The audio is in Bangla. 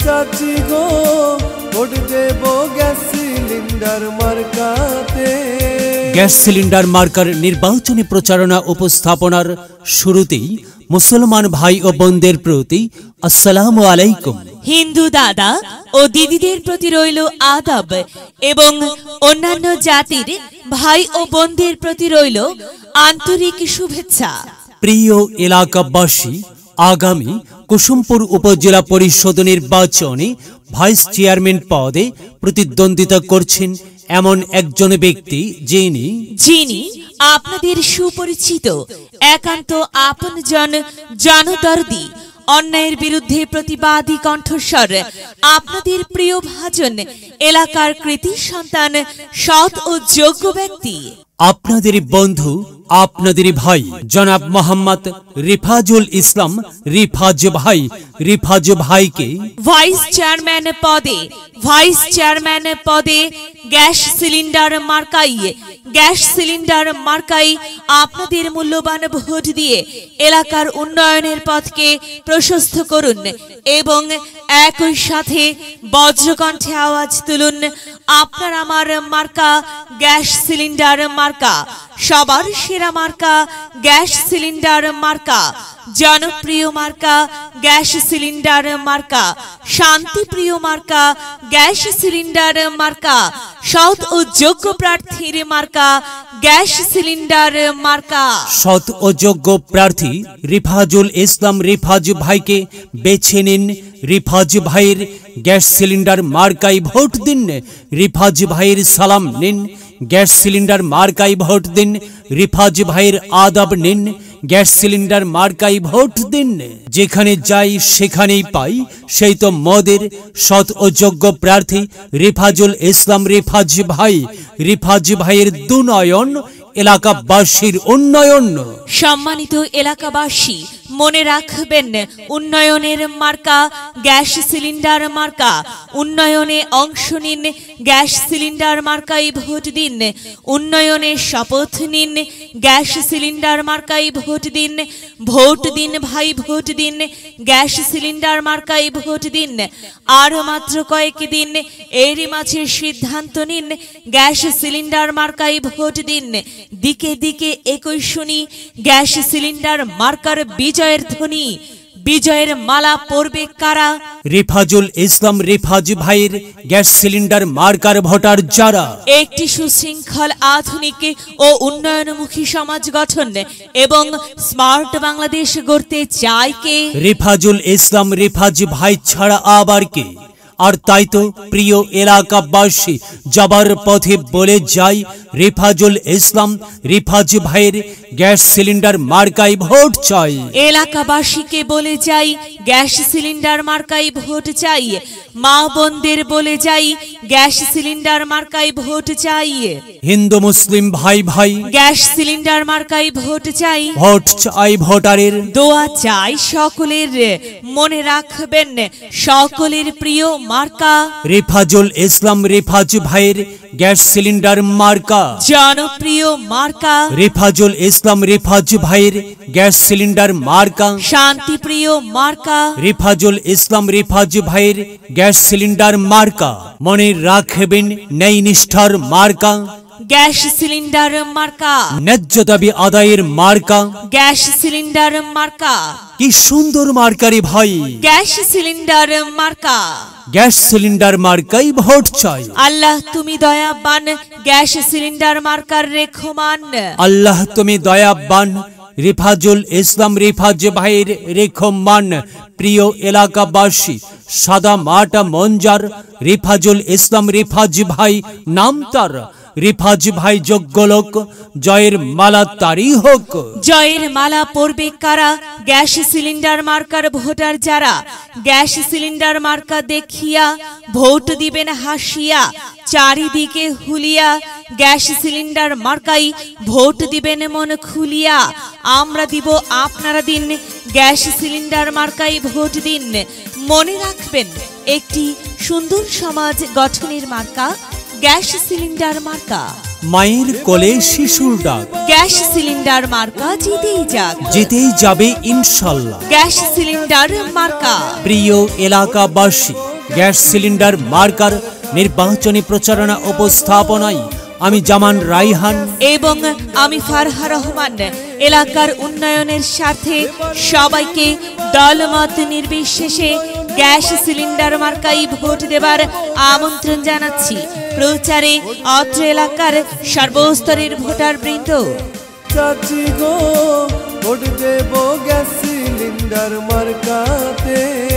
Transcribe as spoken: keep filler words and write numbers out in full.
চাচি গো ভোট দেব গ্যাস সিলিন্ডার মার্কাতে। গ্যাস সিলিন্ডার মার্কার নির্বাচনী প্রচারণা উপস্থাপনার শুরুতেই মুসলমান ভাই ও বোনদের প্রতি আসসালামু আলাইকুম। হিন্দু দাদা ও দিদিদের প্রতি রইল আদাব এবং অন্যান্য জাতির ভাই ও বোনদের প্রতি রইল আন্তরিক শুভেচ্ছা। প্রিয় এলাকাবাসী, আগামী কুসুমপুর উপজেলা পরিষদ নির্বাচনে ভাইস চেয়ারম্যান পদে প্রতিদ্বন্দ্বিতা করছেন এমন একজন ব্যক্তি যিনি যিনি আপনাদের সুপরিচিত, একান্ত আপনজন, জনদর্দি, অন্যায়ের বিরুদ্ধে প্রতিবাদী কণ্ঠস্বর, আপনাদের প্রিয় ভাজন, এলাকার কৃতি সন্তান, সৎ ও যোগ্য ব্যক্তি, আপনাদের বন্ধু, আপনাদের ভাই জনাব মোহাম্মদ রিফাজুল ইসলাম রিফাজ ভাই। রিফাজ ভাইকে ভাইস চেয়ারম্যান পদে ভাইস চেয়ারম্যান পদে গ্যাস সিলিন্ডার মার্কাই গ্যাস সিলিন্ডার মার্কাই আপনাদের মূল্যবান ভোট দিয়ে এলাকার উন্নয়নের পথকে প্রশস্ত করুন এবং একই সাথে বজ্রকণ্ঠে আওয়াজ তুলুন, আপনার আমার মার্কা গ্যাস সিলিন্ডার মার্কা, সবার সেরা মার্কা গ্যাস সিলিন্ডার মার্কা, জনপ্রিয় মার্কা গ্যাস সিলিন্ডার মার্কা, শান্তিপ্রিয় মার্কা গ্যাস সিলিন্ডার মার্কা, সৎ ও যোগ্য প্রার্থীর মার্কা গ্যাস সিলিন্ডার মার্কা। সৎ ও যোগ্য প্রার্থী রিফাজুল ইসলাম রিফাজ ভাইকে বেছে নিন। রিফাজ ভাইয়ের গ্যাস সিলিন্ডার মার্কাই ভোট দিন। রিফাজ ভাইয়ের সালাম নিন। গ্যাস সিলিন্ডার মার্কাই ভোট দিন। রিফাজ ভাইয়ের আদাব নিন। গ্যাস সিলিন্ডার মার্কাই ভোট দিন। যেখানে যাই সেখানেই পাই, সেই তো মদের সৎ ও যোগ্য প্রার্থী রিফাজুল ইসলাম রিফাজ ভাই। রিফাজ ভাইয়ের দুনয়ন, এলাকাবাসীর উন্নয়ন। সম্মানিত এলাকাবাসী, মনে রাখবেন, উন্নয়নের মার্কা গ্যাস সিলিন্ডার মার্কা। উন্নয়নে অংশ নিন, গ্যাস সিলিন্ডার মার্কাই ভোট দিন। উন্নয়নের শপথ নিন, গ্যাস সিলিন্ডার মার্কাই ভোট দিন। ভোট দিন ভাই, ভোট দিন, গ্যাস সিলিন্ডার মার্কাই ভোট দিন। আর মাত্র কয়েক দিন, এরই মাঝে সিদ্ধান্ত নিন, গ্যাস সিলিন্ডার মার্কাই ভোট দিন। দিকে দিকে একই শুনি, গ্যাস সিলিন্ডার মার্কার বিজয়ের ধ্বনি। বিজয়ের মালা পরবে কারা? রিফাজুল ইসলাম রিফাজ ভাইয়ের গ্যাস সিলিন্ডার মার্কার ভোটার যারা একটি সুশৃঙ্খল, আধুনিক ও উন্নয়নমুখী সমাজ গঠন এবং স্মার্ট বাংলাদেশ গড়তে চায় কে? রিফাজুল ইসলাম রিফাজ ভাই ছাড়া আবার কে? আর তাই তো প্রিয় এলাকাবাসী, যাবার পথে বলে যাই, রিফাজুল ইসলাম রিফাজ ভাইয়ের গ্যাস সিলিন্ডার মার্কাই ভোট চাই। এলাকাবাসীকে বলে যাই, গ্যাস সিলিন্ডার মার্কাই ভোট চাই। মা বোনদের বলে যাই, গ্যাস সিলিন্ডার মার্কাই ভোট চাই। হিন্দু মুসলিম ভাই ভাই, গ্যাস সিলিন্ডার মার্কাই ভোট চাই। ভোট চাই ভোটারের, দোয়া চাই সকলের। মনে রাখবেন, সকলের প্রিয় মার্কা রিফাজুল ইসলাম রিফাজ ভাইয়ের গ্যাস সিলিন্ডার মার্কা। জনপ্রিয় মার্কা রিফাজুল ইসলাম রিফাজ ভাইয়ের গ্যাস সিলিন্ডার মার্কা। শান্তিপ্রিয় মার্কা রিফাজুল ইসলাম রিফাজ ভাইয়ের গ্যাস সিলিন্ডার মার্কা। মনে রাখবেন, ন্যায় নিষ্ঠার মার্কা গ্যাস সিলিন্ডার মার্কা। ন্যায্য দাবি আদায়ের মার্কা গ্যাস সিলিন্ডার মার্কা। কি সুন্দর মার্কারি ভাই, গ্যাস সিলিন্ডার মার্কা। গ্যাস সিলিন্ডার মার্কাই ভোট চাই। আল্লাহ তুমি দয়াবান, গ্যাস সিলিন্ডার মার্কার রেখমান। আল্লাহ তুমি দয়াবান, রিফাজুল ইসলাম রিফাজ ভাইয়ের রেখমান। প্রিয় এলাকাবাসী, সাদা মাটা মঞ্জার রিফাজুল ইসলাম রিফাজ ভাই নাম তার। রিফাজ ভাই যোগ্য লোক, জয়ের মালা তারই হোক। জয়ের মালা পরবে কারা? গ্যাস সিলিন্ডার মার্কার ভোটার যারা। গ্যাস সিলিন্ডার মার্কা দেখিয়া ভোট দিবেন হাসিয়া, চারিদিকে হুলিয়া। গ্যাস সিলিন্ডার মার্কাই ভোট দিবেন মন খুলিয়া। আমরা দিব, আপনারা দিন, গ্যাস সিলিন্ডার মার্কাই ভোট দিন। মনে রাখবেন, একটি সুন্দর সমাজ গঠনের মার্কা গ্যাস সিলিন্ডার মার্কা। মায়ের কোলে শিশুর ডাক, গ্যাস সিলিন্ডার মার্কা জিতেই যাক, জিতেই যাবে ইনশাল্লাহ। গ্যাস সিলিন্ডার মার্কা। প্রিয় এলাকাবাসী, গ্যাস সিলিন্ডার মার্কার নির্বাচনী প্রচারণা উপস্থাপনায় আমি জামান রাইহান এবং আমি ফারহা রহমান এলাকার উন্নয়নের স্বার্থে সবাইকে দলমত নির্বিশেষে গ্যাস সিলিন্ডার মার্কাই ভোট দেবার আমন্ত্রণ জানাচ্ছি। প্রচারে অত্র এলাকার সর্বস্তরের ভোটার বৃন্দ। চাচি গো ভোট দেব গ্যাস সিলিন্ডার মার্কাতে।